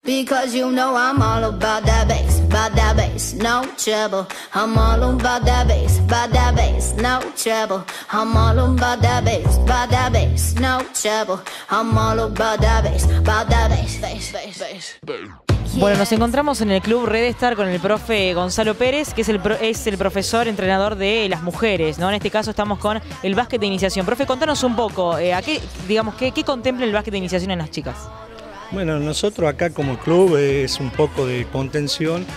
Because you know I'm all about that bass, no trouble. I'm all about that bass, no trouble. I'm all about that bass, no trouble. I'm all about that bass, bass. Bueno, nos encontramos en el Club Red Star con el profe Gonzalo Pérez, que es el profesor entrenador de las mujeres, ¿no? En este caso estamos con el básquet de iniciación. Profe, contanos un poco, ¿qué contempla el básquet de iniciación en las chicas? Bueno, nosotros acá como club es un poco de contención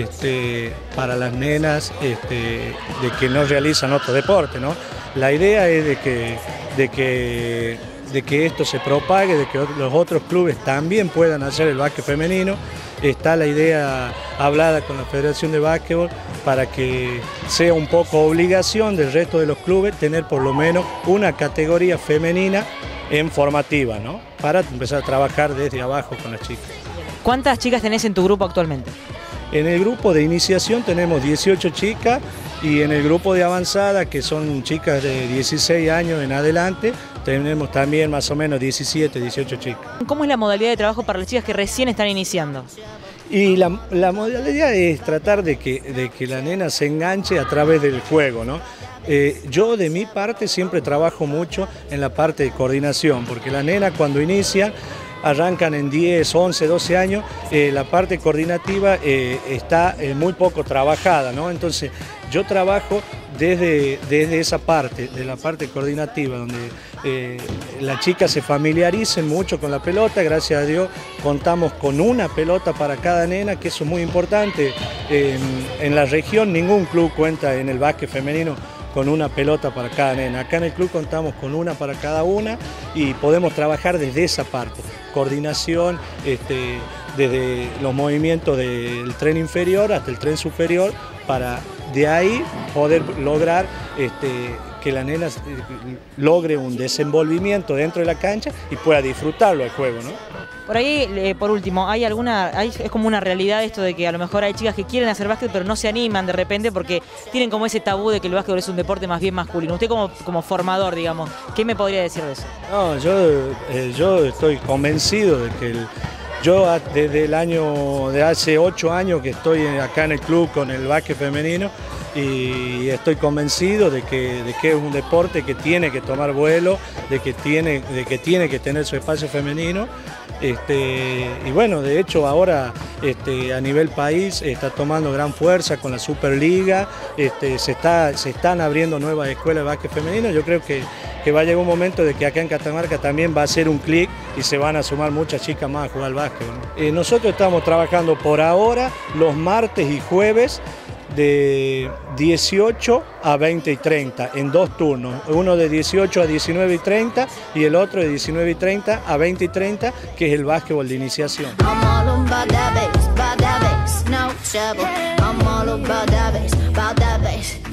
para las nenas de que no realizan otro deporte, ¿no? La idea es de que esto se propague, de que los otros clubes también puedan hacer el básquet femenino. Está la idea hablada con la Federación de Básquetbol para que sea un poco obligación del resto de los clubes tener por lo menos una categoría femenina en formativa, ¿no? Para empezar a trabajar desde abajo con las chicas. ¿Cuántas chicas tenés en tu grupo actualmente? En el grupo de iniciación tenemos 18 chicas y en el grupo de avanzada, que son chicas de 16 años en adelante, tenemos también más o menos 17, 18 chicas. ¿Cómo es la modalidad de trabajo para las chicas que recién están iniciando? Y la modalidad es tratar de que la nena se enganche a través del juego, ¿no? Yo de mi parte siempre trabajo mucho en la parte de coordinación, porque la nena cuando inician arrancan en 10, 11, 12 años, la parte coordinativa está muy poco trabajada, ¿no? Entonces yo trabajo desde esa parte, de la parte coordinativa, donde las chicas se familiaricen mucho con la pelota. Gracias a Dios contamos con una pelota para cada nena, que eso es muy importante. En la región ningún club cuenta en el básquet femenino con una pelota para cada nena. Acá en el club contamos con una para cada una y podemos trabajar desde esa parte. Coordinación, desde los movimientos del tren inferior hasta el tren superior, para de ahí poder lograr que la nena logre un desenvolvimiento dentro de la cancha y pueda disfrutarlo el juego, ¿no? Por ahí, por último, es como una realidad esto de que a lo mejor hay chicas que quieren hacer básquet pero no se animan de repente porque tienen como ese tabú de que el básquet es un deporte más bien masculino. Usted como formador, digamos, ¿qué me podría decir de eso? No, yo estoy convencido de que yo desde de hace 8 años que estoy acá en el club con el básquet femenino y estoy convencido de que es un deporte que tiene que tomar vuelo, de que tiene que tener su espacio femenino. Y bueno, de hecho ahora a nivel país está tomando gran fuerza con la Superliga, se están abriendo nuevas escuelas de básquet femenino. Yo creo que va a llegar un momento de que acá en Catamarca también va a ser un clic y se van a sumar muchas chicas más a jugar al básquet, ¿no? Nosotros estamos trabajando por ahora los martes y jueves de 18 a 20 y 30 en 2 turnos, uno de 18 a 19 y 30 y el otro de 19 y 30 a 20 y 30, que es el básquetbol de iniciación. I'm all about that bass, no trouble. I'm all about that bass,